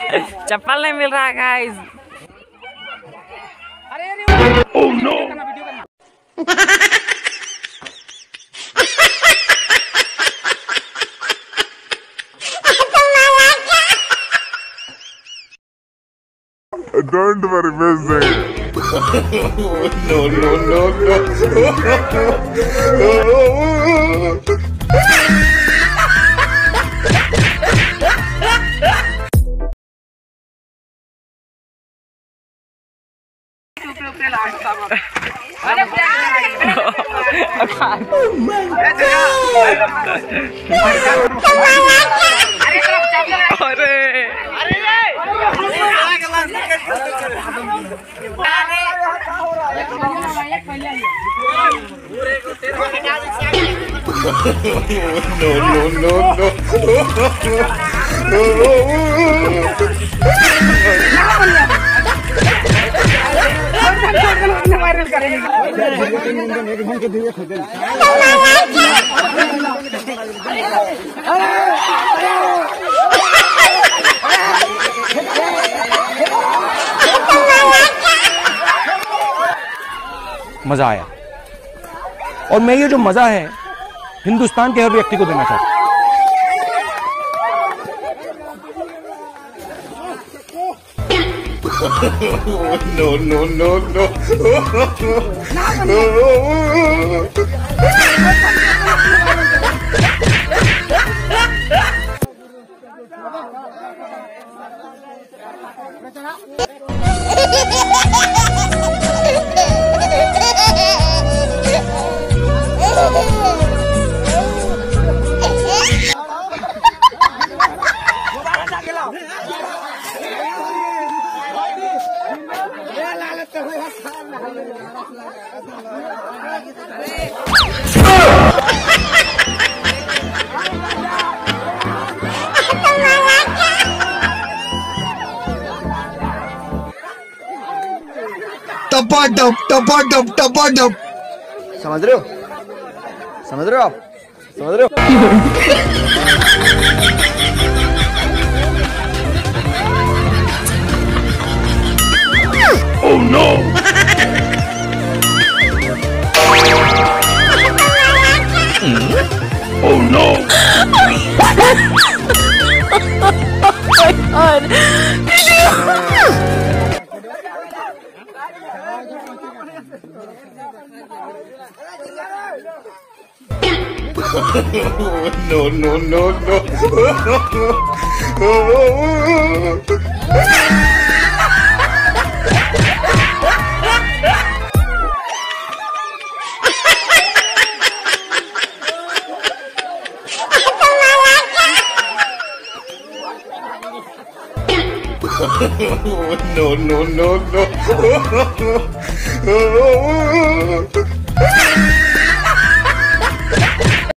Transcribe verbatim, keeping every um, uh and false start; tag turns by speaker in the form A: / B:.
A: चप्पल नहीं मिल रहा guys.
B: Oh no.
C: Don't worry, miss.
B: No, no, no, no. No, no, no, no.
D: मजा आया और मैं ये जो मजा है हिंदुस्तान के हर व्यक्ति को देना चाहता हूं।
B: No, no, no, no.
C: टपा डप टपा डप टपा डप।
E: समझ रहे हो समझ रहे हो आप समझ रहे हो।
B: Oh no. Oh no. No, no, no, no. No, no, no, no.